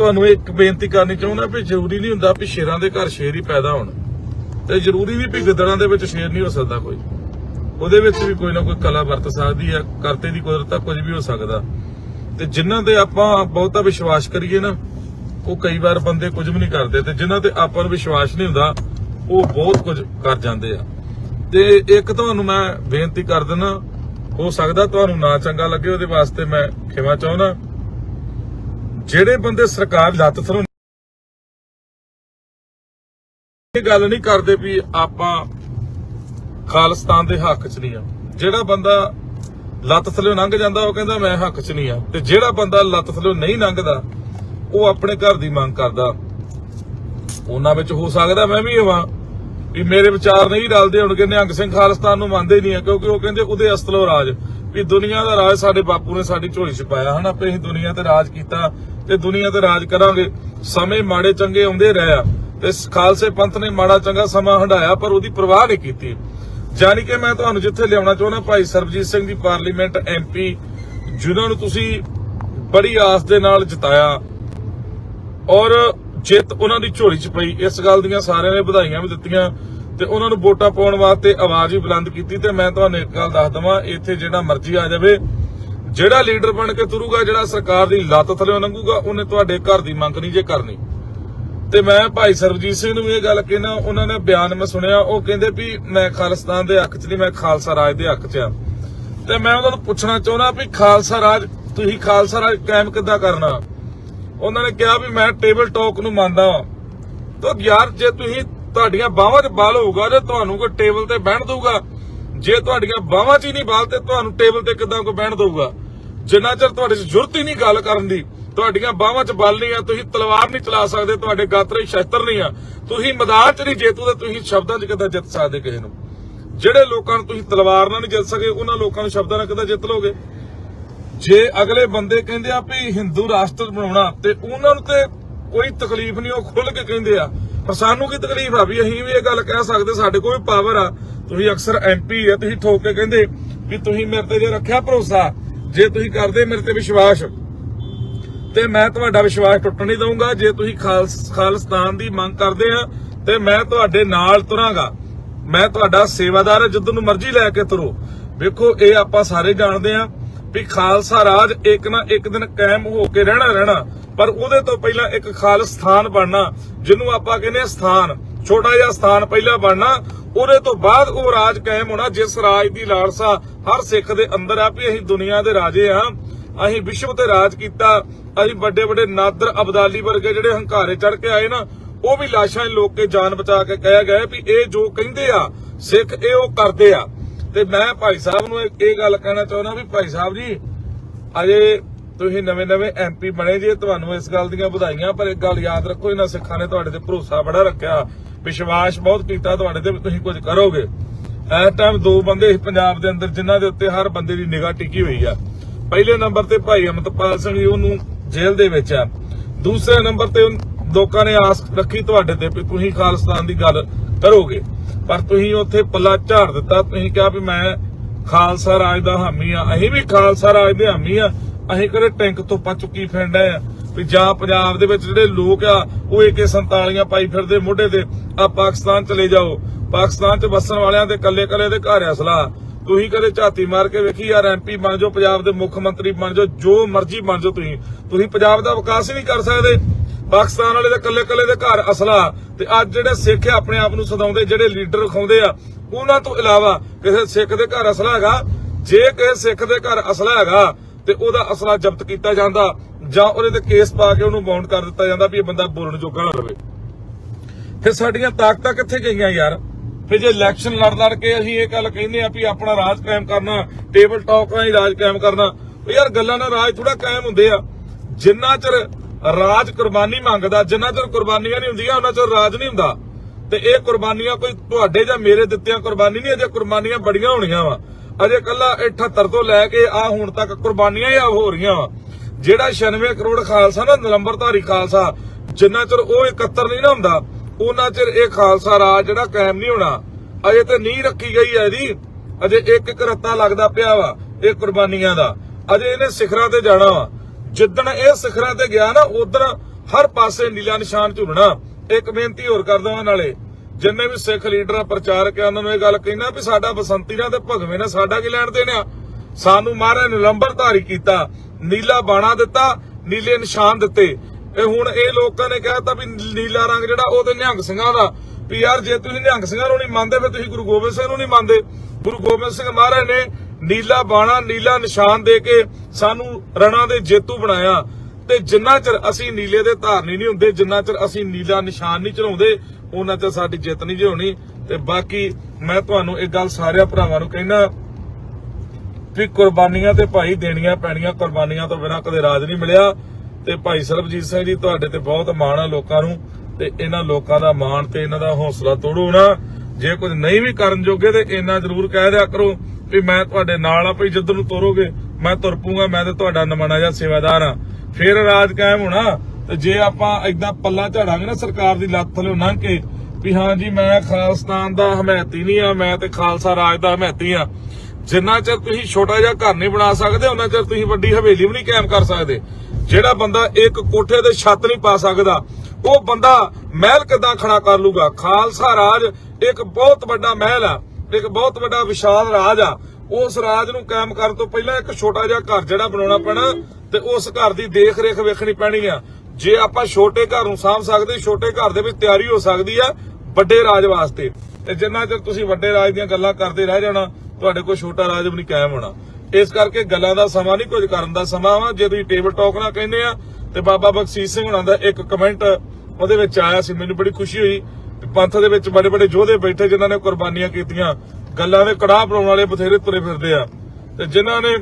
ਤੁਹਾਨੂੰ ਇੱਕ ਬੇਨਤੀ ਕਰਨੀ ਚਾਹੁੰਦਾ ਵੀ ਜ਼ਰੂਰੀ ਨਹੀਂ ਹੁੰਦਾ ਵੀ ਸ਼ੇਰਾਂ ਦੇ ਘਰ ਸ਼ੇਰ ਹੀ ਪੈਦਾ ਹੋਣ, ਤੇ ਜ਼ਰੂਰੀ ਨਹੀਂ ਵੀ ਗਿੱਦੜਾਂ ਦੇ ਵਿੱਚ ਸ਼ੇਰ ਨਹੀਂ ਹੋ ਸਕਦਾ ਕੋਈ, ਉਹਦੇ ਵਿੱਚ ਵੀ ਕੋਈ ਨਾ ਕੋਈ ਕਲਾ ਵਰਤ ਸਕਦੀ ਹੈ, ਕਰਤੇ ਦੀ ਕੁਦਰਤ, ਕੁਝ ਵੀ ਹੋ ਸਕਦਾ। ਤੇ ਜਿਨ੍ਹਾਂ ਤੇ ਆਪਾਂ ਬਹੁਤਾ ਵਿਸ਼ਵਾਸ ਕਰੀਏ ਨਾ, ਉਹ ਕਈ ਵਾਰ ਬੰਦੇ ਕੁਝ ਵੀ ਨਹੀਂ ਕਰਦੇ, ਤੇ ਜਿਨ੍ਹਾਂ ਤੇ ਆਪਾਂ ਨੂੰ ਵਿਸ਼ਵਾਸ ਨਹੀਂ ਹੁੰਦਾ ਉਹ ਬਹੁਤ ਕੁਝ ਕਰ ਜਾਂਦੇ ਆ। ਤੇ ਇੱਕ ਤੁਹਾਨੂੰ ਮੈਂ ਬੇਨਤੀ ਕਰ ਦਿੰਦਾ, ਹੋ ਸਕਦਾ ਤੁਹਾਨੂੰ ਨਾ ਚੰਗਾ ਲੱਗੇ, ਉਹਦੇ ਵਾਸਤੇ ਮੈਂ ਖਿਮਾ ਚਾਹੁੰਦਾ। ਜਿਹੜੇ ਬੰਦੇ ਸਰਕਾਰ ਲੱਤ ਥਲੋਂ ਇਹ ਗੱਲ ਨਹੀਂ ਕਰਦੇ ਵੀ ਆਪਾਂ ਖਾਲਿਸਤਾਨ ਦੇ ਹੱਕ 'ਚ ਨਹੀਂ ਆ, ਜਿਹੜਾ ਬੰਦਾ ਲੱਤ ਥਲੋਂ ਲੰਘ ਜਾਂਦਾ ਉਹ ਕਹਿੰਦਾ ਮੈਂ ਹੱਕ 'ਚ ਨਹੀਂ ਆ, ਤੇ ਜਿਹੜਾ ਬੰਦਾ ਲੱਤ ਥਲੋਂ ਨਹੀਂ ਲੰਘਦਾ ਉਹ ਆਪਣੇ ਘਰ ਦੀ ਮੰਗ ਕਰਦਾ। ਉਹਨਾਂ ਵਿੱਚ ਹੋ ਸਕਦਾ ਮੈਂ ਵੀ ਹੋਵਾਂ ਵੀ ਮੇਰੇ ਵਿਚਾਰ ਨਹੀਂ ਰਲਦੇ, ਹੁਣ ਕਹਿੰਦੇ ਨਿਹੰਗ ਸਿੰਘ ਖਾਲਿਸਤਾਨ ਨੂੰ ਮੰਨਦੇ ਨਹੀਂ ਆ, ਕਿਉਂਕਿ ਉਹ ਕਹਿੰਦੇ ਉਹਦੇ ਅਸਤਲੋਂ ਰਾਜ, ਵੀ ਦੁਨੀਆ ਦਾ ਰਾਜ ਸਾਡੇ ਬਾਪੂ ਨੇ ਸਾਡੀ ਝੋਲੀ 'ਚ ਪਾਇਆ ਹਨਾ, ਵੀ ਅਸੀਂ ਦੁਨੀਆ ਤੇ ਰਾਜ ਕੀਤਾ ਤੇ ਦੁਨੀਆ ਤੇ ਰਾਜ ਕਰਾਂਗੇ। ਸਮੇਂ ਮਾੜੇ ਚੰਗੇ ਆਉਂਦੇ ਰਹੇ ਆ, ਤੇ ਖਾਲਸੇ ਪੰਥ ਨੇ ਮਾੜਾ ਚੰਗਾ ਸਮਾਂ ਹੰਢਾਇਆ ਪਰ ਉਹਦੀ ਪਰਵਾਹ ਨਹੀਂ ਕੀਤੀ। ਜਾਨੀ ਕਿ ਮੈਂ ਤੁਹਾਨੂੰ ਜਿੱਥੇ ਲਿਆਉਣਾ ਚਾਹੁੰਦਾ, ਭਾਈ ਸਰਬਜੀਤ ਸਿੰਘ ਦੀ ਪਾਰਲੀਮੈਂਟ MP, ਜਿਨ੍ਹਾਂ ਨੂੰ ਤੁਸੀਂ ਬੜੀ ਆਸ ਦੇ ਨਾਲ ਜਿਤਾਇਆ ਔਰ ਜਿੱਤ ਉਹਨਾਂ ਦੀ ਝੋਲੀ 'ਚ ਪਈ, ਇਸ ਗੱਲ ਦੀਆਂ ਸਾਰਿਆਂ ਨੇ ਵਧਾਈਆਂ ਵੀ ਦਿੱਤੀਆਂ ਤੇ ਉਹਨਾਂ ਨੂੰ ਵੋਟਾਂ ਪਾਉਣ ਵਾਸਤੇ ਆਵਾਜ਼ ਵੀ ਬੁਲੰਦ ਕੀਤੀ। ਤੇ ਮੈਂ ਤੁਹਾਨੂੰ ਇੱਕ ਗੱਲ ਦੱਸ ਦਵਾਂ, ਇੱਥੇ ਜਿਹੜਾ ਮਰਜ਼ੀ ਆ ਜਾਵੇ, ਜਿਹੜਾ ਲੀਡਰ ਬਣ ਕੇ ਤੁਰੂਗਾ, ਜਿਹੜਾ ਸਰਕਾਰ ਦੀ ਲੱਤ ਥੱਲੇ ਲੰਘੂਗਾ, ਉਹਨੇ ਤੁਹਾਡੇ ਘਰ ਦੀ ਮੰਗ ਨਹੀਂ ਜੇ ਕਰਨੀ। ਤੇ ਮੈਂ ਭਾਈ ਸਰਬਜੀਤ ਸਿੰਘ ਨੂੰ ਇਹ ਗੱਲ ਕਹਿਣਾ, ਉਹਨਾਂ ਨੇ ਬਿਆਨ ਮੈਂ ਸੁਣਿਆ, ਉਹ ਕਹਿੰਦੇ ਵੀ ਮੈਂ ਖਾਲਿਸਤਾਨ ਦੇ ਹੱਕ 'ਚ ਨਹੀਂ, ਮੈਂ ਖਾਲਸਾ ਰਾਜ ਦੇ ਹੱਕ 'ਚ ਆ। ਤੇ ਮੈਂ ਉਹਨਾਂ ਨੂੰ ਪੁੱਛਣਾ ਚਾਹੁੰਦਾ ਵੀ ਖਾਲਸਾ ਰਾਜ, ਤੁਸੀਂ ਖਾਲਸਾ ਰਾਜ ਕਾਇਮ ਕਿੱਦਾਂ ਕਰਨਾ? ਉਹਨਾਂ ਨੇ ਕਿਹਾ ਵੀ ਮੈਂ ਟੇਬਲ ਟਾਕ ਨੂੰ ਮੰਨਦਾ ਵਾਂ। ਤਾਂ ਯਾਰ ਜੇ ਤੁਸੀਂ ਤੁਹਾਡੀਆਂ ਬਾਹਾਂ 'ਚ ਬਲ ਹੋਊਗਾ ਜੇ ਤੁਹਾਨੂੰ ਕੋਈ ਟੇਬਲ ਤੇ ਬਹਿਣ ਦਊਗਾ, ਜੇ ਤੁਹਾਡੀਆਂ ਬਾਹਾਂ 'ਚ ਹੀ ਨਹੀਂ ਬਲ ਤੇ ਤੁਹਾਨੂੰ ਟੇਬਲ ਤੇ ਕਿੱਦਾਂ ਕੋਈ ਬਹਿਣ ਦਊਗਾ? ਜਿੰਨਾ ਚਿਰ ਤੁਹਾਡੇ 'ਚ ਜ਼ਰੂਰਤ ਹੀ ਨਹੀਂ ਗੱਲ ਕਰਨ ਦੀ, ਤੁਹਾਡੀਆਂ ਬਾਹਾਂ 'ਚ ਬਲ ਨਹੀਂ ਆ, ਤੁਸੀਂ ਤਲਵਾਰ ਨਹੀਂ ਚਲਾ ਸਕਦੇ, ਤੁਹਾਡੇ ਗਾਤਰੇ ਸ਼ਸਤਰ ਨਹੀਂ ਆ, ਤੁਸੀਂ ਮੈਦਾਨ 'ਚ ਨਹੀਂ ਜੇਤੂ, ਤੇ ਤੁਸੀਂ ਸ਼ਬਦਾਂ 'ਚ ਕਿੱਦਾਂ ਜਿੱਤ ਸਕਦੇ ਕਿਸੇ ਨੂੰ? ਜਿਹੜੇ ਲੋਕਾਂ ਨੂੰ ਤੁਸੀਂ ਤਲਵਾਰ ਨਾਲ ਨਹੀਂ ਜਿੱਤ ਸਕੇ, ਉਹਨਾਂ ਲੋਕਾਂ ਨੂੰ ਸ਼ਬਦਾਂ ਨਾਲ ਕਿੱਦਾਂ ਜਿੱਤ ਲੋਗੇ? ਜੇ ਅਗਲੇ ਬੰਦੇ ਕਹਿੰਦੇ ਆ ਵੀ ਹਿੰਦੂ ਰਾਸ਼ਟਰ ਬਣਾਉਣਾ, ਤੇ ਉਹਨਾਂ ਨੂੰ ਤੇ ਕੋਈ ਤਕਲੀਫ ਨਹੀਂ, ਉਹ ਖੁੱਲ ਕੇ ਕਹਿੰਦੇ ਆ। ਪਰ ਸਾਨੂੰ ਕੀ ਤਕਲੀਫ ਆ ਵੀ ਅਸੀਂ ਵੀ ਇਹ ਗੱਲ ਕਹਿ ਸਕਦੇ, ਸਾਡੇ ਕੋਲ ਵੀ ਪਾਵਰ ਆ। ਤੁਸੀਂ ਅਕਸਰ MP ਆ, ਤੁਸੀਂ ਠੋਕ ਕੇ ਕਹਿੰਦੇ ਵੀ ਤੁਸੀਂ ਮੇਰੇ ਤੇ ਜੇ ਰੱਖਿਆ ਭਰੋਸਾ, ਜੇ ਤੁਸੀਂ ਕਰਦੇ ਮੇਰੇ ਤੇ ਵਿਸ਼ਵਾਸ, ਤੇ ਮੈਂ ਤੁਹਾਡਾ ਵਿਸ਼ਵਾਸ ਟੁੱਟਣ ਨਹੀਂ ਦਊਂਗਾ। ਜੇ ਤੁਸੀਂ ਖਾਲਿਸਤਾਨ ਦੀ ਮੰਗ ਕਰਦੇ ਆ ਤੇ ਮੈਂ ਤੁਹਾਡੇ ਨਾਲ ਤੁਰਾਂਗਾ, ਮੈਂ ਤੁਹਾਡਾ ਸੇਵਾਦਾਰ, ਜਿੱਧਰ ਨੂੰ ਮਰਜ਼ੀ ਲੈ ਕੇ ਤੁਰੋ। ਵੇਖੋ ਇਹ ਆਪਾਂ ਸਾਰੇ ਜਾਣਦੇ ਆ ਵੀ ਖਾਲਸਾ ਰਾਜ ਇੱਕ ਨਾ ਇੱਕ ਦਿਨ ਕਾਇਮ ਹੋ ਕੇ ਰਹਿਣਾ, ਪਰ ਉਹਦੇ ਤੋਂ ਪਹਿਲਾਂ ਇੱਕ ਖਾਲਿਸਤਾਨ ਬਣਨਾ, ਜਿਹਨੂੰ ਆਪਾਂ ਕਹਿੰਦੇ ਆ ਸਥਾਨ, ਛੋਟਾ ਜਿਹਾ ਸਥਾਨ ਪਹਿਲਾਂ ਬਣਨਾ, ਉਹਦੇ ਤੋਂ ਬਾਅਦ ਉਹ ਰਾਜ ਕਾਇਮ ਹੋਣਾ, ਜਿਸ ਰਾਜ ਦੀ ਲਾਲਸਾ ਹਰ ਸਿੱਖ ਦੇ ਅੰਦਰ ਆ ਵੀ ਅਸੀਂ ਦੁਨੀਆ ਦੇ ਰਾਜੇ ਆ, ਅਸੀਂ ਵਿਸ਼ਵ ਤੇ ਰਾਜ ਕੀਤਾ। ਅਸੀਂ ਵੱਡੇ ਵੱਡੇ ਨਾਦਰ ਅਬਦਾਲੀ ਵਰਗੇ ਜਿਹੜੇ ਹੰਕਾਰੇ ਚੜ ਕੇ ਆਏ ਨਾ, ਉਹ ਵੀ ਲਾਸ਼ਾਂ ਲੋਕ ਕੇ ਜਾਨ ਬਚਾ ਕੇ ਕਹਿ ਗਏ ਵੀ ਇਹ ਜੋ ਕਹਿੰਦੇ ਆ ਸਿੱਖ, ਇਹ ਉਹ ਕਰਦੇ ਆ। ਤੇ ਮੈਂ ਭਾਈ ਸਾਹਿਬ ਨੂੰ ਇਹ ਗੱਲ ਕਹਿਣਾ ਚਾਹੁੰਦਾ ਵੀ ਭਾਈ ਸਾਹਿਬ ਜੀ, ਅਜੇ ਤੁਸੀਂ ਨਵੇਂ MP ਬਣੇ ਜੀ, ਤੁਹਾਨੂੰ ਇਸ ਗੱਲ ਦੀਆਂ ਵਧਾਈਆਂ, ਪਰ ਇੱਕ ਗੱਲ ਯਾਦ ਰੱਖੋ, ਇਹਨਾਂ ਸਿੱਖਾਂ ਨੇ ਤੁਹਾਡੇ ਤੇ ਭਰੋਸਾ ਬੜਾ ਰੱਖਿਆ, ਵਿਸ਼ਵਾਸ ਬਹੁਤ ਕੀਤਾ ਤੁਹਾਡੇ ਤੇ ਵੀ ਤੁਸੀਂ ਕੁਝ ਕਰੋਗੇ। ਇਸ ਟਾਈਮ ਦੋ ਬੰਦੇ ਪੰਜਾਬ ਦੇ ਅੰਦਰ ਜਿਨ੍ਹਾਂ ਦੇ ਉੱਤੇ ਹਰ ਬੰਦੇ ਦੀ ਨਿਗਾਹ ਟਿਕੀ ਹੋਈ ਆ। ਪਹਿਲੇ ਨੰਬਰ ਤੇ ਭਾਈ ਅਮਰਤਪਾਲ ਸਿੰਘ ਜੀ, ਉਹਨੂੰ ਜੇਲ੍ਹ ਦੇ ਵਿੱਚ ਆ। ਦੂਸਰੇ ਨੰਬਰ ਤੇ ਲੋਕਾਂ ਨੇ ਆਸ ਰੱਖੀ ਤੁਹਾਡੇ ਤੇ ਵੀ ਤੁਸੀਂ ਖਾਲਿਸਤਾਨ ਦੀ ਗੱਲ ਕਰੋਗੇ, ਪਰ ਤੁਸੀਂ ਉੱਥੇ ਪੱਲਾ ਝਾੜ ਦਿੱਤਾ। ਤੁਸੀਂ ਕਿਹਾ ਵੀ ਮੈਂ ਖਾਲਸਾ ਰਾਜ ਦਾ ਹਾਮੀ ਆ। ਅਸੀਂ ਵੀ ਖਾਲਸਾ ਰਾਜ ਦੇ ਹਾਮੀ ਆ। ਅਸੀਂ ਕਿਹੜੇ ਟੈਂਕ ਤੋਪਾਂ ਚੁੱਕੀ ਫਿਰਦੇ ਆ ਵੀ ਜਾਂ ਪੰਜਾਬ ਦੇ ਵਿੱਚ ਜਿਹੜੇ ਲੋਕ ਆ ਉਹ AK-47 ਪਾਈ ਫਿਰਦੇ ਮੋਢੇ ਤੇ, ਆ ਪਾਕਿਸਤਾਨ ਚਲੇ ਜਾਓ, ਪਾਕਿਸਤਾਨ 'ਚ ਵਸਣ ਵਾਲਿਆਂ ਦੇ ਕੱਲੇ ਦੇ ਘਰ ਅਸਲਾ। ਤੁਸੀਂ ਕਦੇ ਝਾਤੀ ਮਾਰ ਕੇ ਵੇਖੀ ਯਾਰ? MP ਬਣ ਜਾਓ, ਪੰਜਾਬ ਦੇ ਮੁੱਖ ਮੰਤਰੀ ਬਣ ਜਾਓ, ਜੋ ਮਰਜ਼ੀ ਬਣ ਜਾਓ, ਤੁਸੀਂ ਪੰਜਾਬ ਦਾ ਵਿਕਾਸ ਹੀ ਨਹੀਂ ਕਰ ਸਕਦੇ। ਪਾਕਿਸਤਾਨ ਵਾਲੇ ਦੇ ਕੱਲੇ ਦੇ ਘਰ ਅਸਲਾ। ਤੇ ਅੱਜ ਜਿਹੜੇ ਸਿੱਖ ਆਪਣੇ ਆਪ ਨੂੰ ਸਦਾਉਂਦੇ, ਜਿਹੜੇ ਲੀਡਰ ਵਿਖਾਉਂਦੇ ਆ, ਉਹਨਾਂ ਤੋਂ ਇਲਾਵਾ ਕਿਸੇ ਸਿੱਖ ਦੇ ਘਰ ਅਸਲਾ ਹੈਗਾ? ਜੇ ਕਿਸੇ ਸਿੱਖ ਦੇ ਘਰ ਅਸਲਾ ਹੈਗਾ ਤੇ ਉਹਦਾ ਅਸਲਾ ਜ਼ਬਤ ਕੀਤਾ ਜਾਂਦਾ, ਜਾਂ ਉਹਦੇ ਤੇ ਕੇਸ ਪਾ ਕੇ ਉਹਨੂੰ ਬਾਉਂਡ ਕਰ ਦਿੱਤਾ ਜਾਂਦਾ ਵੀ ਇਹ ਬੰਦਾ ਬੋਲਣ ਜੋਗਾ ਨਾ ਰਵੇ। ਫਿਰ ਸਾਡੀਆਂ ਤਾਕਤਾਂ ਕਿੱਥੇ ਗਈਆਂ ਯਾਰ? ਫਿਰ ਜੇ ਇਲੈਕਸ਼ਨ ਲੜ ਕੇ ਅਸੀਂ ਇਹ ਗੱਲ ਕਹਿੰਦੇ ਆ ਵੀ ਆਪਣਾ ਰਾਜ ਕਾਇਮ ਕਰਨਾ, ਟੇਬਲ ਟਾਕ ਨਾਲ ਹੀ ਰਾਜ ਕਾਇਮ ਕਰਨਾ, ਯਾਰ ਗੱਲਾਂ ਨਾਲ ਰਾਜ ਥੋੜਾ ਕਾਇਮ ਹੁੰਦੇ ਆ। ਜਿੰਨਾ ਚਿਰ ਰਾਜ ਕੁਰਬਾਨੀ ਮੰਗਦਾ, ਜਿੰਨਾ ਚਿਰ ਕੁਰਬਾਨੀਆਂ ਨਹੀਂ ਹੁੰਦੀਆਂ ਉਹਨਾਂ ਚਿਰ ਰਾਜ ਨਹੀਂ ਹੁੰਦਾ। ਤੇ ਇਹ ਕੁਰਬਾਨੀਆਂ ਕੋਈ ਤੁਹਾਡੇ ਜਾਂ ਮੇਰੇ ਦਿੱਤੀਆਂ ਕੁਰਬਾਨੀ ਨਹੀਂ, ਅਜੇ ਕੁਰਬਾਨੀਆਂ ਬੜੀਆਂ ਹੋਣੀਆਂ ਵਾ। ਅਜੇ ਕੱਲਾ 78 ਤੋਂ ਲੈ ਕੇ ਆ ਹੁਣ ਤੱਕ ਕੁਰਬਾਨੀਆਂ ਹੀ ਹੋ ਰਹੀਆਂ ਵਾ। ਜਿਹੜਾ 96 ਕਰੋੜ ਖਾਲਸਾ ਨਾ, ਨੰਬਰਧਾਰੀ ਖਾਲਸਾ, ਜਿੰਨਾ ਚਿਰ ਉਹ 71 ਨਹੀਂ ਨਾ ਹੁੰਦਾ, ਉਹਨਾਂ ਚਿਰ ਇਹ ਖਾਲਸਾ ਰਾਜ ਜਿਹੜਾ ਕਾਇਮ ਨਹੀਂ ਹੋਣਾ। ਅਜੇ ਤੇ ਨੀਂਹ ਰੱਖੀ ਗਈ ਹੈ ਇਹਦੀ, ਅਜੇ ਇੱਕ ਰੱਤਾ ਲੱਗਦਾ ਪਿਆ ਵਾ ਇਹ ਕੁਰਬਾਨੀਆਂ ਦਾ। ਅਜੇ ਇਹਨੇ ਸਿਖਰਾਂ ਤੇ ਜਾਣਾ ਵਾ। ਜਿੱਦਣ ਇਹ ਸਿਖਰਾਂ ਤੇ ਗਿਆ ਨਾ, ਉਦੋਂ हर पासे नीला निशान झुलना। एक बेनती होर कर दवां, नाले जिन्ने भी सिख लीडर प्रचारक है उन्होंने गल कहना भी साडा बसंती ने ते भगवे ने साडा की लैण देना। सानू महाराज ने लंबरधारी कीता, नीला बाणा दिता, नीले निशान दिते। हुण ये लोकां ने कहता भी नीला रंग जिहड़ा ओह ते निहंग सिंघां दा, भी यार जे तुसीं निहंग सिंघां नूं नहीं मानदे फिर तुसीं गुरु गोबिंद सिंह नूं नहीं मानदे। गुरु गोबिंद सिंह महाराज ने नीला बाणा नीला निशान दे के सानू रणा दे जेतू बनाया। ते जिन्ना चिर असीं नीले दे धारनी नहीं हुंदे, जिन्ना चिर असीं नीला निशान नहीं चढ़ाउंदे, उन्ना चिर साडी जिੱਤ नहीं जी होनी। ते बाकी मैं तुहानू एक गल सारे भरावां नूं कहना भी कुर्बानियां ते भाई देनियां पैणियां, कुर्बानियां तो बिना कदे राज नहीं मिलिया। ते भाई सरबजीत सिंह जी तुहाडे ते बहुत माण आ लोकां नूं, ते इन्हां लोकां दा माण ते इन्हां दा हौसला तोड़ो ना। जे कुछ नहीं भी करन जोगे ते इन्ना जरूर कह दिया करो भी मैं तुहाडे नाल आ, भई जिद्दर नूं तोरोगे मैं तुर पूंगा, मैं ते तुहाडा नमाणा जिहा सेवादार आ, फिर राज कायम होना। ते जे आपां इदां पल्ला झाड़ांगे ना सरकार दी लत्त थल्ले लंघ के भी हाँ जी मैं खालिस्तान दा हमैती नहीं आ, मैं ते खालसा राज दा हमैती आ, जिन्ना चिर तुसीं छोटा जिहा घर नहीं बना सकदे उन्ना चिर तुसीं वड्डी हवेली भी नहीं कायम कर सकदे। जिहड़ा बंदा एक कोठे ते छत नहीं पा सकदा ਉਹ ਬੰਦਾ महल किदां खड़ा कर लूगा। खालसा राज एक बहुत बड़ा महल आ, एक बहुत बड़ा विशाल राज आ। उस राज नूं कायम करन तो पहला एक छोटा जिहा घर जिहड़ा बनाउणा पैणा ते उस घर दी देख रेख वेखणी पैणी आ। जे आपां छोटे घर नूं साਂਭ सकदे, छोटे घर दे विच तैयारी हो सकदी आ ਵੱਡੇ राज वास्ते। ते जिन्ना चिर तुसीं ਵੱਡੇ राज दीयां गल्लां करदे रह जाणा तुहाडे कोल छोटा राज भी नहीं कायम होना। इस करके गल्लां दा समां नहीं, कुछ करन दा समां वा। जे तुसीं टेबल टॉक ना कहंदे आ ते बाबा बਖਸ਼ੀਸ਼ ਸਿੰਘ हुणां दा एक कमेंट ਉਹਦੇ ਵਿੱਚ ਆਇਆ ਸੀ, ਮੈਨੂੰ ਬੜੀ ਖੁਸ਼ੀ ਹੋਈ। ਪੰਥ ਦੇ ਵਿੱਚ ਬੜੇ ਬੜੇ ਯੋਧੇ ਬੈਠੇ ਜਿਨ੍ਹਾਂ ਨੇ ਕੁਰਬਾਨੀਆਂ ਕੀਤੀਆਂ, ਗੱਲਾਂ ਦੇ ਕੜਾਹ ਬਣਾਉਣ ਵਾਲੇ ਬਥੇਰੇ ਤੁਰੇ ਫਿਰਦੇ ਆ, ਤੇ ਜਿਨ੍ਹਾਂ ਨੇ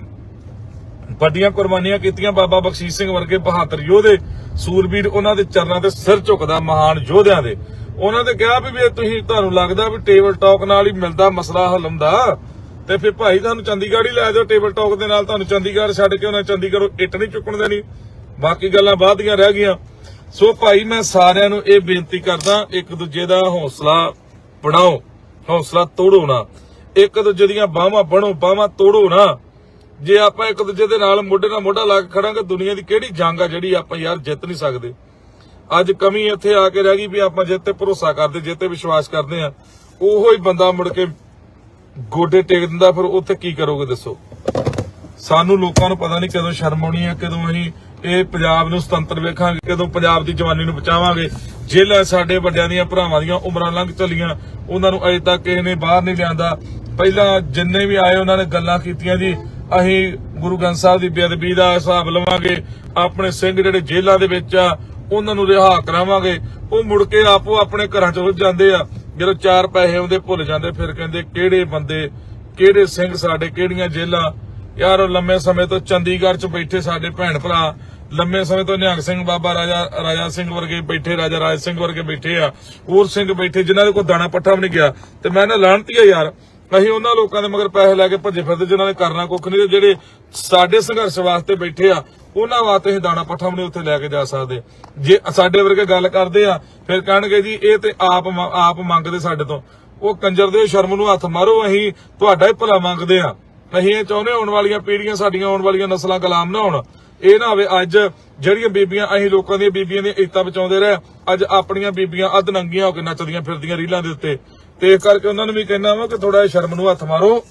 ਵੱਡੀਆਂ ਕੁਰਬਾਨੀਆਂ ਕੀਤੀਆਂ ਬਾਬਾ ਬਖਸ਼ੀਸ਼ ਸਿੰਘ ਵਰਗੇ ਬਹਾਦਰ ਯੋਧੇ ਸੂਰਬੀਰ, ਉਹਨਾਂ ਦੇ ਚਰਨਾਂ ਤੇ ਸਿਰ ਝੁਕਦਾ ਮਹਾਨ ਯੋਧਿਆਂ ਦੇ। ਉਹਨਾਂ ਨੇ ਕਿਹਾ ਵੀ ਤੁਸੀਂ ਤੁਹਾਨੂੰ ਲੱਗਦਾ ਵੀ ਟੇਬਲ ਟਾਕ ਨਾਲ ਹੀ ਮਿਲਦਾ ਮਸਲਾ ਹੱਲ ਹੁੰਦਾ, ਤੇ ਫਿਰ ਭਾਈ ਤੁਹਾਨੂੰ ਚੰਡੀਗੜ੍ਹ ਹੀ ਲੈ ਜਾਓ ਟੇਬਲ ਟਾਕ ਦੇ ਨਾਲ, ਤੁਹਾਨੂੰ ਚੰਡੀਗੜ੍ਹ ਛੱਡ ਕੇ ਉਹਨਾਂ ਚੰਡੀਗੜ੍ਹੋਂ ਇੱਟ ਨਹੀਂ ਚੁੱਕਣ ਦੇਣੀ। ਬਾਕੀ ਗੱਲਾਂ ਬਾਅਦ ਦੀਆਂ ਰਹਿ ਗਈਆਂ। ਸੋ ਭਾਈ ਮੈਂ ਸਾਰਿਆਂ ਨੂੰ ਇਹ ਬੇਨਤੀ ਕਰਦਾ, ਇੱਕ ਦੂਜੇ ਦਾ ਹੌਸਲਾ ਬਣਾਓ, ਹੌਸਲਾ ਤੋੜੋ ਨਾ। ਇੱਕ ਦੂਜੇ ਦੀਆਂ ਬਾਹਾਂ ਬਣੋ, ਬਾਹਾਂ ਤੋੜੋ ਨਾ। ਜੇ ਆਪਾਂ ਇੱਕ ਦੂਜੇ ਦੇ ਨਾਲ ਮੋਢੇ ਨਾਲ ਮੋਢਾ ਲਾ ਕੇ ਖੜਾਂਗੇ, ਦੁਨੀਆ ਦੀ ਕਿਹੜੀ ਜੰਗ ਆ ਜਿਹੜੀ ਆਪਾਂ ਯਾਰ ਜਿੱਤ ਨਹੀਂ ਸਕਦੇ। ਅੱਜ ਕਮੀ ਇੱਥੇ ਆ ਕੇ ਰਹਿ ਗਈ ਵੀ ਆਪਾਂ ਜਿੱਤੇ ਭਰੋਸਾ ਕਰਦੇ, ਜਿੱਤੇ ਵਿਸ਼ਵਾਸ ਕਰਦੇ ਆ, ਉਹੋ ਹੀ ਬੰਦਾ ਮੁੜ ਕੇ ਗੋਡੇ ਟੇਕ ਦਿੰਦਾ। ਫਿਰ ਉੱਥੇ ਕੀ ਕਰੋਗੇ ਦੱਸੋ? ਸਾਨੂੰ ਲੋਕਾਂ ਨੂੰ ਪਤਾ ਨਹੀਂ ਕਦੋਂ ਸ਼ਰਮ ਆਉਣੀ ਹੈ, ਕਦੋਂ ਅਸੀਂ ਇਹ ਪੰਜਾਬ ਨੂੰ ਸੁਤੰਤਰ ਵੇਖਾਂਗੇ, ਕਦੋਂ ਪੰਜਾਬ ਦੀ ਜਵਾਨੀ ਨੂੰ ਬਚਾਵਾਂਗੇ। ਜੇਲ੍ਹਾਂ ਸਾਡੇ ਵੱਡਿਆਂ ਦੀਆਂ ਭਰਾਵਾਂ ਦੀਆਂ ਉਮਰਾਂ ਲੰਘ ਚੱਲੀਆਂ, ਉਹਨਾਂ ਨੂੰ ਅਜੇ ਤੱਕ ਕਿਸੇ ਨੇ ਬਾਹਰ ਨਹੀਂ ਲਿਆਂਦਾ। ਪਹਿਲਾਂ ਜਿੰਨੇ ਵੀ ਆਏ ਉਹਨਾਂ ਨੇ ਗੱਲਾਂ ਕੀਤੀਆਂ ਜੀ ਅਸੀਂ ਗੁਰੂ ਗ੍ਰੰਥ ਸਾਹਿਬ ਦੀ ਬੇਅਦਬੀ ਦਾ ਹਿਸਾਬ ਲਵਾਂਗੇ, ਆਪਣੇ ਸਿੰਘ ਜਿਹੜੇ ਜੇਲ੍ਹਾਂ ਦੇ ਵਿੱਚ ਆ ਉਹਨਾਂ ਨੂੰ ਰਿਹਾ ਕਰਾਵਾਂਗੇ। ਉਹ ਮੁੜ ਕੇ ਆਪੋ ਆਪਣੇ ਘਰਾਂ ਚ ਰੁੱਝ ਜਾਂਦੇ ਆ, ਜਦੋਂ ਚਾਰ ਪੈਸੇ ਆਉਂਦੇ ਭੁੱਲ ਜਾਂਦੇ, ਫਿਰ ਕਹਿੰਦੇ ਕਿਹੜੇ ਬੰਦੇ, ਕਿਹੜੇ ਸਿੰਘ ਸਾਡੇ, ਕਿਹੜੀਆਂ ਜੇਲ੍ਹਾਂ। ਯਾਰ ਲੰਮੇ ਸਮੇਂ ਤੋਂ ਚੰਡੀਗੜ੍ਹ ਚ ਬੈਠੇ ਸਾਡੇ ਭੈਣ ਭਰਾ, ਲੰਮੇ ਸਮੇਂ ਤੋਂ ਨਿਹੰਗ ਸਿੰਘ ਬਾਬਾ ਰਾਜਾ ਸਿੰਘ ਵਰਗੇ ਬੈਠੇ, ਰਾਜਾ ਰਾਜ ਸਿੰਘ ਵਰਗੇ ਬੈਠੇ ਆ, ਹੋਰ ਸਿੰਘ ਬੈਠੇ ਜਿਨ੍ਹਾਂ ਦੇ ਕੋਈ ਦਾਣਾ ਪੱਠਾ ਵੀ ਨਹੀਂ ਗਿਆ। ਤੇ ਮੈਂ ਨਾ ਲਾਹਣਤੀ ਆ ਯਾਰ, ਅਸੀਂ ਉਹਨਾਂ ਲੋਕਾਂ ਦੇ ਮਗਰ ਪੈਸੇ ਲੈ ਕੇ ਭੱਜੇ ਫਿਰਦੇ ਜਿਨ੍ਹਾਂ ਨੇ ਕਰਨਾ ਕੁੱਖ ਨਹੀਂ, ਜਿਹੜੇ ਸਾਡੇ ਸੰਘਰਸ਼ ਵਾਸਤੇ ਬੈਠੇ ਆ ਉਹਨਾਂ ਵਾਸਤੇ ਅਸੀਂ ਦਾਣਾ ਪੱਠਾ ਵੀ ਨਹੀਂ ਉੱਥੇ ਲੈ ਕੇ ਜਾ ਸਕਦੇ। ਜੇ ਸਾਡੇ ਵਰਗੇ ਗੱਲ ਕਰਦੇ ਆ ਫਿਰ ਕਹਿਣਗੇ ਜੀ ਇਹ ਤੇ ਆਪ ਮੰਗਦੇ ਸਾਡੇ ਤੋਂ। ਉਹ ਕੰਜਰ ਦੇ ਸ਼ਰਮ ਨੂੰ ਹੱਥ ਮਾਰੋ, ਅਸੀਂ ਤੁਹਾਡਾ ਹੀ ਭਲਾ ਮੰਗਦੇ ਆ। ਅਸੀਂ ਇਹ ਚਾਹੁੰਦੇ ਆਉਣ ਵਾਲੀਆਂ ਪੀੜ੍ਹੀਆਂ, ਸਾਡੀਆਂ ਆਉਣ ਵਾਲੀਆਂ ਨਸਲਾਂ ਗੁਲਾਮ ਨਾ ਹੋਣ। ਇਹ ਨਾ ਹੋਵੇ ਅੱਜ ਜਿਹੜੀਆਂ ਬੀਬੀਆਂ, ਅਸੀਂ ਲੋਕਾਂ ਦੀਆਂ ਬੀਬੀਆਂ ਦੀਆਂ ਇੱਜ਼ਤਾਂ ਬਚਾਉਂਦੇ ਰਹੇ, ਅੱਜ ਆਪਣੀਆਂ ਬੀਬੀਆਂ ਅੱਧ ਨੰਗੀਆਂ ਹੋ ਕੇ ਨੱਚਦੀਆਂ ਫਿਰਦੀਆਂ ਰੀਲਾਂ ਦੇ ਉੱਤੇ। ਤੇ ਇਸ ਕਰਕੇ ਉਹਨਾਂ ਨੂੰ ਵੀ ਕਹਿਣਾ ਵਾ ਕਿ ਥੋੜਾ ਜਿਹਾ ਸ਼ਰਮ ਨੂੰ ਹੱਥ ਮਾਰੋ,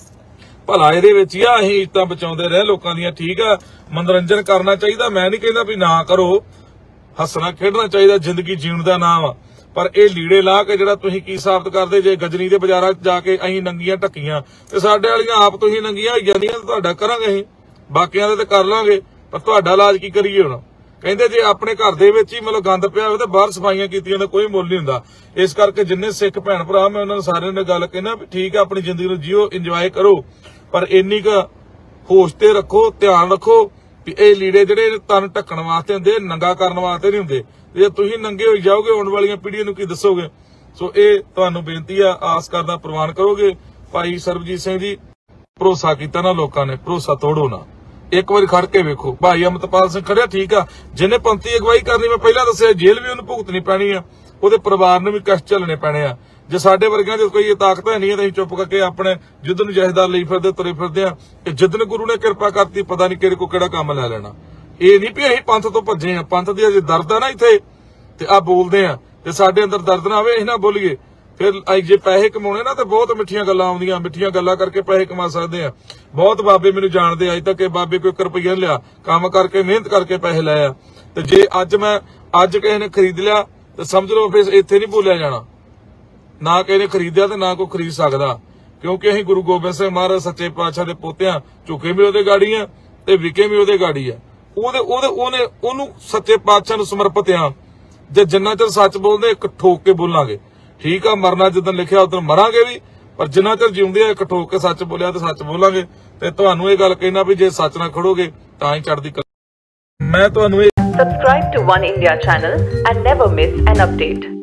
ਭਲਾ ਇਹਦੇ ਵਿੱਚ ਹੀ ਆ। ਅਸੀਂ ਇੱਜ਼ਤਾਂ ਬਚਾਉਂਦੇ ਰਹੇ ਲੋਕਾਂ ਦੀਆਂ, ਠੀਕ ਆ, ਮਨੋਰੰਜਨ ਕਰਨਾ ਚਾਹੀਦਾ, ਮੈਂ ਨਹੀਂ ਕਹਿੰਦਾ ਵੀ ਨਾ ਕਰੋ, ਹੱਸਣਾ ਖੇਡਣਾ ਚਾਹੀਦਾ, ਜ਼ਿੰਦਗੀ ਜੀਣ ਦਾ ਨਾਮ ਆ। ਪਰ ਇਹ ਲੀੜੇ ਲਾ ਕੇ ਜਿਹੜਾ ਤੁਸੀਂ ਕੀ ਸਾਬਤ ਕਰਦੇ ਜੇ ਗਜਨੀ ਦੇ ਬਾਜ਼ਾਰਾਂ 'ਚ ਜਾ ਕੇ ਅਸੀਂ ਨੰਗੀਆਂ ਢੱਕੀਆਂ, ਤੇ ਸਾਡੇ ਵਾਲੀਆਂ ਆਪ ਤੁਸੀਂ ਨੰਗੀਆਂ ਹੋਈ ਜਾਂਦੀਆਂ, ਤੁਹਾਡਾ ਕਰਾਂਗੇ ਅਸੀਂ, ਬਾਕੀਆਂ ਦੇ ਤੇ ਕਰ ਲਾਂਗੇ, ਪਰ ਤੁਹਾਡਾ ਇਲਾਜ ਕੀ ਕਰੀਏ ਹੁਣ? ਕਹਿੰਦੇ ਜੇ ਆਪਣੇ ਘਰ ਦੇ ਵਿੱਚ ਹੀ ਮਤਲਬ ਗੰਦ ਪਿਆ ਹੋਵੇ ਤਾਂ ਬਾਹਰ ਸਫਾਈਆਂ ਕੀਤੀਆਂ ਦਾ ਕੋਈ ਮੁੱਲ ਨਹੀਂ ਹੁੰਦਾ। ਇਸ ਕਰਕੇ ਜਿੰਨੇ ਸਿੱਖ ਭੈਣ ਭਰਾ, ਮੈਂ ਉਹਨਾਂ ਨੂੰ ਸਾਰਿਆਂ ਨੇ ਗੱਲ ਕਹਿਣਾ ਵੀ ਠੀਕ ਆ, ਆਪਣੀ ਜ਼ਿੰਦਗੀ ਨੂੰ ਜੀਓ, ਇੰਜੋਏ ਕਰੋ, ਪਰ ਇੰਨੀ ਕੁ ਹੋਸ਼ ਤੇ ਰੱਖੋ, ਧਿਆਨ ਰੱਖੋ ਵੀ ਇਹ ਲੀੜੇ ਜਿਹੜੇ ਤਨ ਢੱਕਣ ਵਾਸਤੇ ਹੁੰਦੇ, ਨੰਗਾ ਕਰਨ ਵਾਸਤੇ ਨਹੀਂ ਹੁੰਦੇ। ਜੇ ਤੁਸੀਂ ਨੰਗੇ ਹੋਈ ਜਾਓਗੇ ਆਉਣ ਵਾਲੀਆਂ ਪੀੜ੍ਹੀਆਂ ਨੂੰ ਕੀ ਦੱਸੋਗੇ? ਸੋ ਇਹ ਤੁਹਾਨੂੰ ਬੇਨਤੀ ਆ, ਆਸ ਕਰਦਾ ਪ੍ਰਵਾਨ ਕਰੋਗੇ। ਭਾਈ ਸਰਬਜੀਤ ਸਿੰਘ ਜੀ, ਭਰੋਸਾ ਕੀਤਾ ਨਾ ਲੋਕਾਂ ਨੇ, ਭਰੋਸਾ ਤੋੜੋ ਨਾ। ਇੱਕ ਵਾਰੀ ਖੜ ਕੇ ਵੇਖੋ, ਭਾਈ ਅਮਰਤਪਾਲ ਸਿੰਘ ਖੜਿਆ, ਠੀਕ ਆ, ਜਿਹਨੇ ਪੰਥੀ ਅਗਵਾਈ ਕਰਨੀ, ਮੈਂ ਪਹਿਲਾਂ ਦੱਸਿਆ, ਜੇਲ੍ਹ ਵੀ ਉਹਨੂੰ ਭੁਗਤਣੀ ਪੈਣੀ ਆ, ਉਹਦੇ ਪਰਿਵਾਰ ਨੂੰ ਵੀ ਕਸ਼ਟ ਝੱਲਣੇ ਪੈਣੇ ਆ। ਜੇ ਸਾਡੇ ਵਰਗਿਆਂ 'ਚ ਕੋਈ ਤਾਕਤ ਹੈ ਨਹੀਂ ਤਾਂ ਅਸੀਂ ਚੁੱਪ ਕਰਕੇ ਆਪਣੇ ਜਿੱਦ ਨੂੰ ਜਹੇਦਾਰ ਲਈ ਫਿਰਦੇ, ਤੁਰੇ ਫਿਰਦੇ ਆ। ਜਿੱਦਨ ਗੁਰੂ ਨੇ ਕਿਰਪਾ ਕਰਤੀ, ਪਤਾ ਨਹੀਂ ਕਿਹੜੇ ਕੋ ਕਿਹੜਾ ਕੰਮ ਲੈ ਲੈਣਾ। ਇਹ ਨਹੀਂ ਵੀ ਅਸੀਂ ਪੰਥ ਤੋਂ ਭੱਜੇ ਆ। ਪੰਥ ਦੀ ਅਜੇ ਦਰਦ ਆ ਨਾ ਇੱਥੇ, ਤੇ ਆ ਬੋਲਦੇ ਆ, ਤੇ ਸਾਡੇ ਅੰਦਰ ਦਰਦ ਨਾ ਆਵੇ, ਇਹ ਨਾ ਬੋਲੀਏ। ਫਿਰ ਜੇ ਪੈਸੇ ਕਮਾਉਣੇ ਨਾ, ਤੇ ਬਹੁਤ ਮਿੱਠੀਆਂ ਗੱਲਾਂ ਆਉਂਦੀਆਂ, ਮਿੱਠੀਆਂ ਗੱਲਾਂ ਕਰਕੇ ਪੈਸੇ ਕਮਾ ਸਕਦੇ ਆ। ਬਹੁਤ ਬਾਬੇ ਮੈਨੂੰ ਜਾਣਦੇ ਅੱਜ ਤੱਕ, ਬਾਬੇ ਕੋਈ ਰੁਪਈਆ ਨਹੀਂ ਲਿਆ, ਕੰਮ ਕਰਕੇ ਮਿਹਨਤ ਕਰਕੇ ਪੈਸੇ ਲਏ ਆ। ਤੇ ਜੇ ਅੱਜ ਕਿਸੇ ਨੇ ਖਰੀਦ ਲਿਆ ਤੇ ਸਮਝ ਲਓ ਫਿਰ ਇੱਥੇ ਨਹੀਂ ਭੁੱਲਿਆ ਜਾਣਾ। ਨਾ ਕਿਸੇ ਨੇ ਖਰੀਦਿਆ ਤੇ ਨਾ ਕੋਈ ਖਰੀਦ ਸਕਦਾ, ਕਿਉਂਕਿ ਅਸੀਂ ਗੁਰੂ ਗੋਬਿੰਦ ਸਿੰਘ ਮਹਾਰਾਜ ਸੱਚੇ ਪਾਤਸ਼ਾਹ ਦੇ ਪੋਤਿਆਂ, ਝੁਕੇ ਵੀ ਉਹਦੇ ਗਾੜੀ ਆ ਤੇ ਵਿਕੇ ਵੀ ਉਹਦੇ ਗਾੜੀ ਆ। ਉਹਨੂੰ ਸੱਚੇ ਪਾਤਸ਼ਾਹ ਨੂੰ ਸਮਰਪਿਤ ਆ। ਜੇ ਜਿੰਨਾ ਚਿਰ ਸੱਚ ਬੋਲਦੇ ਇੱਕ ਠੋਕ ਕੇ ਬੋਲਾਂਗੇ, ਠੀਕ ਆ। ਮਰਨਾ ਜਿੱਦਣ ਲਿਖਿਆ ਉਦੋਂ ਮਰਾਂਗੇ ਵੀ, ਪਰ ਜਿੰਨਾ ਚਿਰ ਜਿਉਂਦੇ ਆ ਇੱਕ ਠੋਕ ਕੇ ਸੱਚ ਬੋਲਿਆ ਤੇ ਸੱਚ ਬੋਲਾਂਗੇ। ਤੇ ਤੁਹਾਨੂੰ ਇਹ ਗੱਲ ਕਹਿਣਾ ਵੀ ਜੇ ਸੱਚ ਨਾਲ ਖੜੋਗੇ ਤਾਂ ਹੀ ਚੜ੍ਹਦੀ ਕਲਾ। ਮੈਂ ਤੁਹਾਨੂੰ Subscribe to One India channel and never miss an update.